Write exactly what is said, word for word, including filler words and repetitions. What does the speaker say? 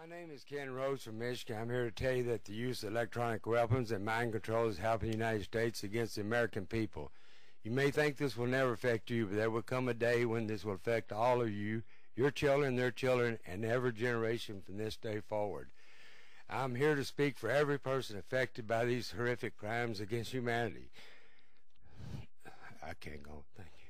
My name is Ken Rose from Michigan. I'm here to tell you that the use of electronic weapons and mind control is helping the United States against the American people. You may think this will never affect you, but there will come a day when this will affect all of you, your children, their children, and every generation from this day forward. I'm here to speak for every person affected by these horrific crimes against humanity. I can't go. Thank you.